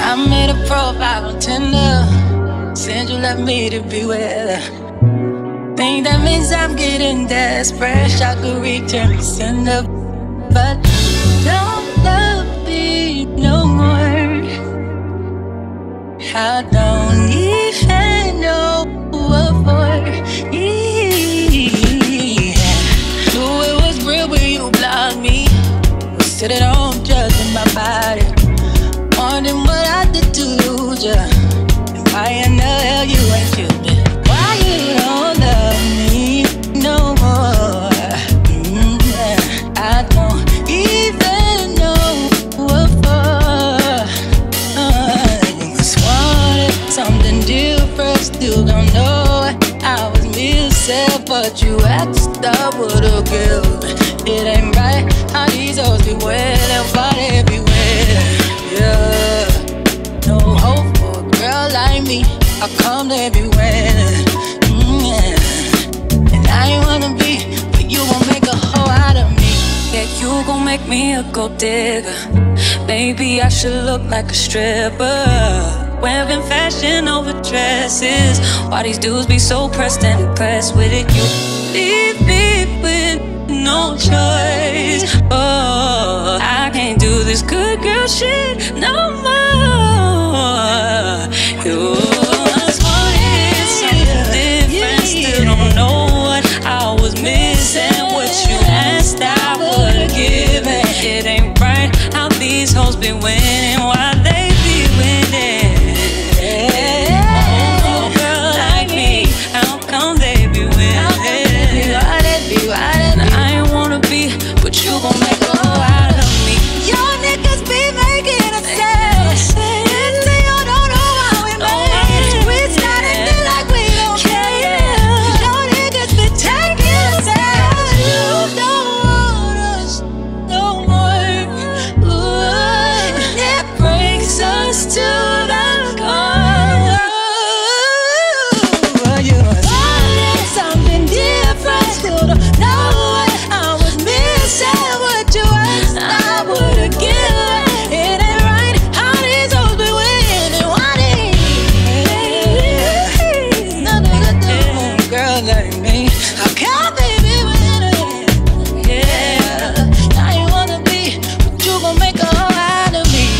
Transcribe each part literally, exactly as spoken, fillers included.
I made a profile on Tinder, said you left me to be with. Think that means I'm getting desperate. I could return the sender, but don't love me no more. I don't even know what for. Yeah. Knew it was real when you blocked me. Was sitting at home judging my body, wondering what I did to lose ya. And why in the hell you ain't feel me? Why you don't love me no more? Mm, yeah. I don't even know what for. uh, You must want something different, still don't know what I was missing, but you asked I would've given. It ain't right how these hoes be waiting for everywhere. Yeah, no hope for a girl like me. I come everywhere. Mm, yeah. And I ain't wanna be, but you gon' make a hoe out of me. Yeah, you gon' make me a gold digger. Maybe I should look like a stripper, wearing fashion over dresses. Why these dudes be so pressed and impressed with it? You leave me with no choice. Oh, I can't do this good girl shit no more. You must wanted something different, still don't know what I was missing. What you asked I would've given. It ain't right how these hoes be winning, why they be winning. Oh, girl like me, how come they be winning? Why they be, why they be? I ain't wanna be, but you gon' make a hoe out of me. Your niggas be making a sense. It's the you don't know how we made. We started it like we don't care. Your niggas be taking a sense. You don't want us no more. Ooh, it breaks us to the core. You wanted something different, still don't know what I was missing. What you asked I would've given. It ain't right how these hoes be winning. Why they nothing to do, girl like me? How come they be winning? Yeah, I ain't wanna be, but you gon' make a hoe out of me.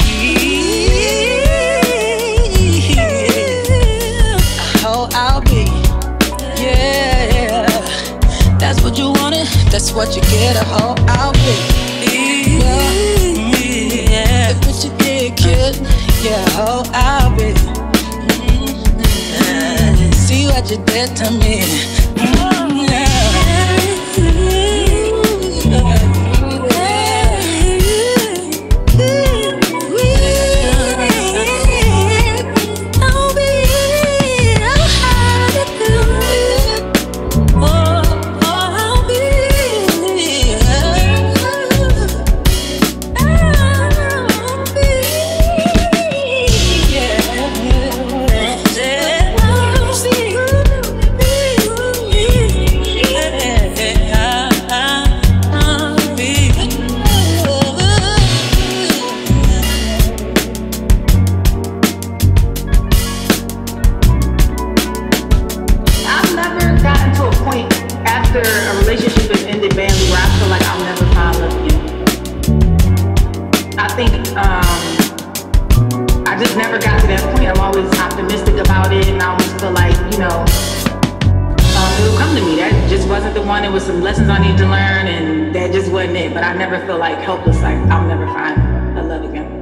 A hoe I'll be. Yeah, yeah. That's what you wanted, that's what you get. A hoe I'll be. Yeah, Yeah. that's what you get, kid. Yeah, a hoe I'll be. Mm-hmm. See what you did to me. Mm, yeah. I'll be, I'll have it good. Oh, I'll be, I'll be, I've never gotten to a point after a relationship has ended badly where I feel like I'll never find love again. I think um, I just never got to that point. I'm always optimistic about it, and I always feel like, you know, um, it'll come to me. That just wasn't the one. It was some lessons I need to learn, and that just wasn't it. But I never feel like helpless, like I'll never find a love again.